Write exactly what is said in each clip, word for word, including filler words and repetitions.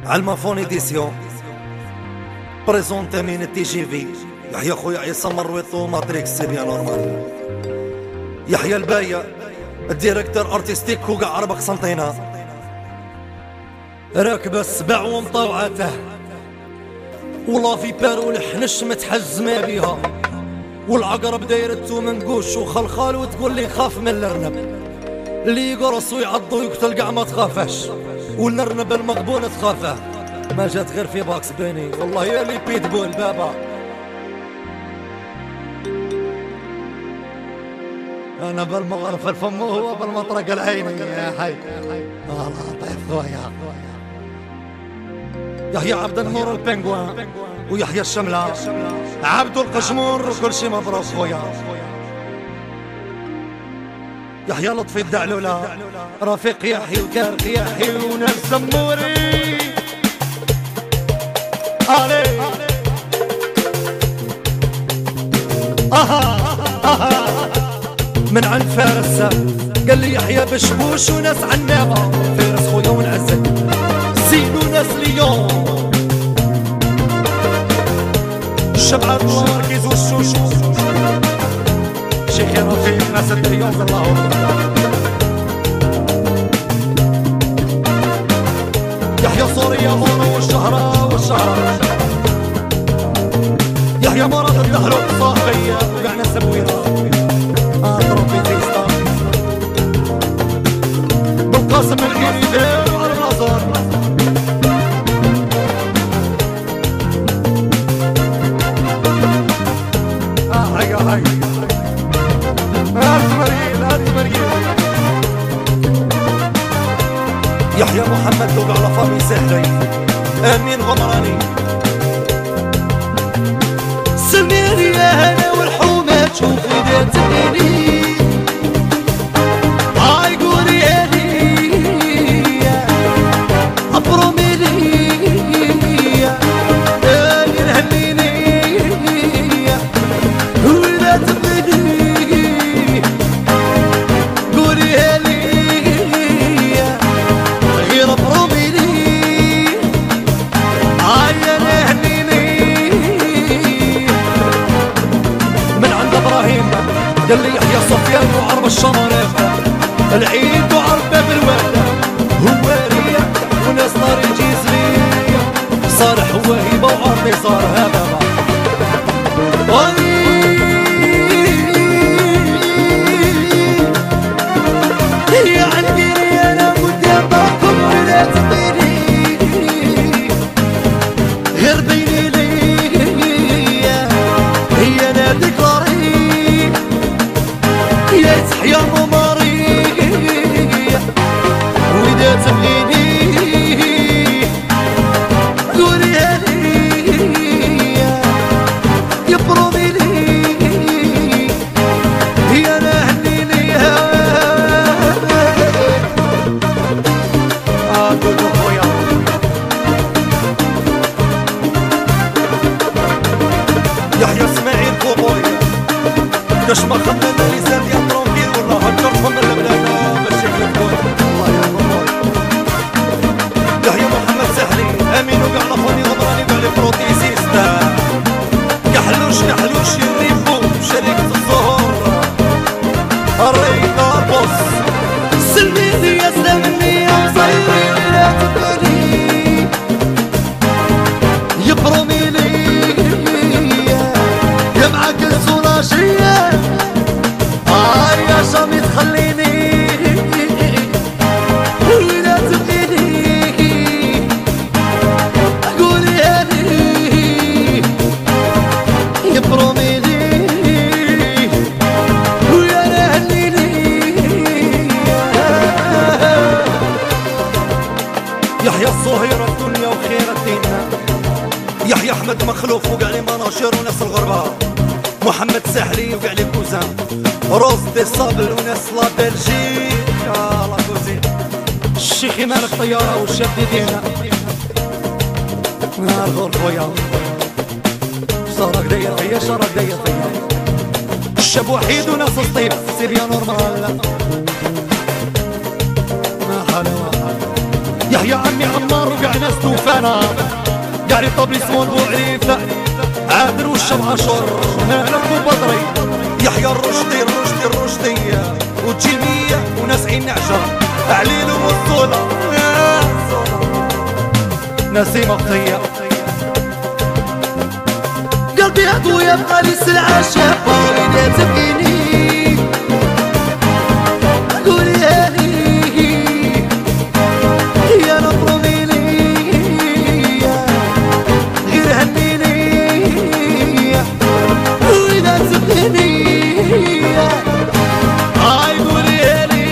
علمافون إديسيون بريزونتي من التي جي في. يحيى خويا عيسى مرويطو ماتريكس سي بيان نورمال. يحيى الباية الديريكتور ارتستيك وكاع عربك سنطينة راكبه السبع ومطوعته ولا في بارو الحنش متحجز ما بيها والعقرب دايرتو منقوش وخلخال وتقول لي خاف من الارنب اللي يقرص ويعض ويقتل كاع ما تخافش والارنب المغبون تخافه ما جات غير في باكس بيني والله يا لي بيتبول بابا. انا بالمغرف الفم وهو بالمطرق العيني يا حي الله طيب خويا. يحيى عبد النور البنغوان ويحيى الشملة عبد القشمور وكل شي مبروك خويا. يحيى لطفي الدعلولة رفيق يحيى وكارك يحيى وناس زموري علي اها اها من عند فارس قال لي يحيى بشبوش وناس عنابة فارس خويا ونعزك زين وناس ليون الشبعة والمركز والشوشو شيخي رفيق ناس الدريوز الله أكبر. يحيى صوريا مورا والشهرة والشهرة يحيى مرض الدحلوق صاحبية وقعنا سبويرة اضربي تيستا بالقاسم الكريدير وعلى الرازور اه هيا هيا هات مريل هات مريل. يحيى محمد دوق على فامي سهلي امين غمراني سمير يا هلا والحومه تشوفي دير تديني هاي قولي هدي ابرمي لي اللي نهنيني ولا تبدي قولي هدي غير ابرمي لي هاي نهنيني من عند ابراهيم قال لي يحيى صفيان وعرب الشماريخ العيد وعرب باب الوحده هو ريا وناس نار الجيزليه صالح هو هيبه وعربي صار هذا هي عندي انا قدامكم ولا تطيري غير بيني لي هي ناديك رهيب يا تحيا مماري وإذا تبغيني قولي هالي يا برومي لي هي أنا هنيني آه دودو خويا يحيى اسماعيل كوبوي كاش ما خمنا لسان يا ترونكيل والله هكرتهم من البلاد باش يكلفون الله يحفظهم. يحيى محمد سحلي امين وكاع لافوني غمراني كاع لي بروتيزيستا كحلوش كحلوش يريبو شريكة الزهور الريكا بوس سلميني يا سلمني يا صيري لا تبالي يبرمي لي يا معاك الزراشية آه يا شامي تخليني ولا تبغيني قولي هذي يا برومي لي ويا نهنيني. يحيى الصهيرة الدنيا وخير الدين يحيى احمد مخلوف وقع لي مناشر وناس الغربة محمد ساحلي وقع لي كوزان روز دي صابل وناس لا بلجيك يا لا كوزين الشيخ مالك طيارة والشاب دينا نهار غور خويا شارك داير فيا شارك داير فيا الشاب وحيد وناس سطيف سي بيان نورمال ما حلاوة يحيى عمي عمار وكاع ناس توفانا كاع لي طابليسمون بوعريفة عادل والشم عاشور مالك وبدري يحيى الرشدي الرشدي الرشدي وجيمية وناس عين نعشة عليل والصولة نسيمة قطية قلبي عدو يبقى لي سلعة شابة إذا تبكيني قولي هاني يا نظرني لي غير هنيني وإذا تبكيني هاي قولي هاني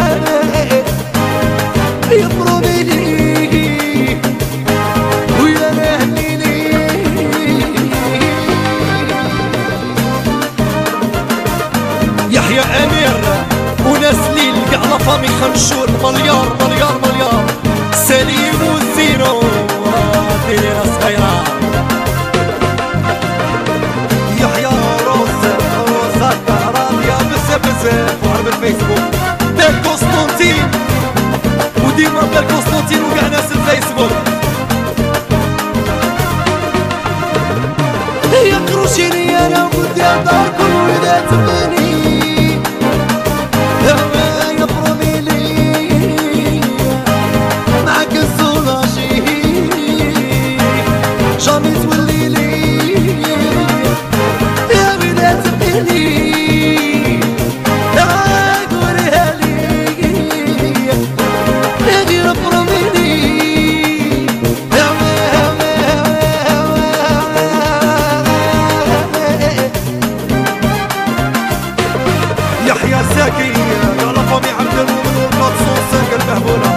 يضربي لي ويا هنيني يحيى امير وناس ليل كاع لا فامي خنشور مليار مليار مليار سليم والزيرو ديرة صغيرة يحيى روز روزات راضية بزاف بزاف وعرب الفيسبوك بير قسطنطين وديما بير قسطنطين وكاع ناس الفيسبوك يكروشيني انا ودي داركم واذا تبني يضربي لي معك الزولاشي جامي تولي لي يا واذا تبني قوليها لي يا غير اضربي لي يحيى زكي على فمي عبد المؤمن والمقصود ساق المهبولة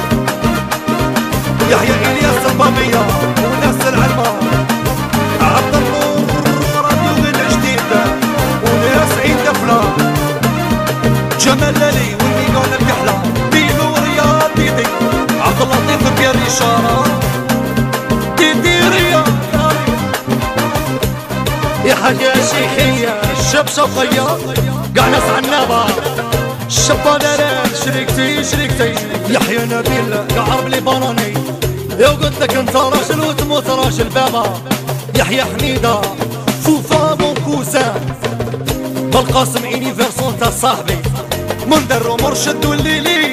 يحيى إلياس البامية وناس العلمة عبد النور راديو غير جديد وناس عيد دفلة جمال لالي والميقون الكحلة بيلو ورياض ديدي عبد اللطيف بيري شارع ديدي رياض يا حاجة شيخية الشب شفية قاع ناس عنابة الشبانات شريكتي شريكتي يحيى نبيل قاع عرب ليبانوني يا قلت لك انت راجل وتموت راجل بابا يحيى حميدة فوفا بون كوزان بالقاسم انيفيرسون تاع صاحبي منذر ومرشد والليلي